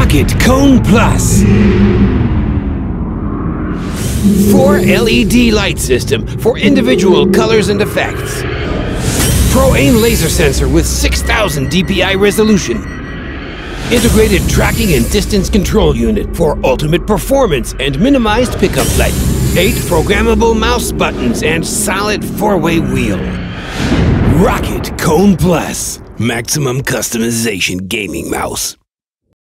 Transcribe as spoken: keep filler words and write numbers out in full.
Rocket Cone Plus. four L E D light system for individual colors and effects. Pro Aim laser sensor with six thousand D P I resolution. Integrated tracking and distance control unit for ultimate performance and minimized pickup light. Eight programmable mouse buttons and solid four-way wheel. Rocket Cone Plus. Maximum customization gaming mouse.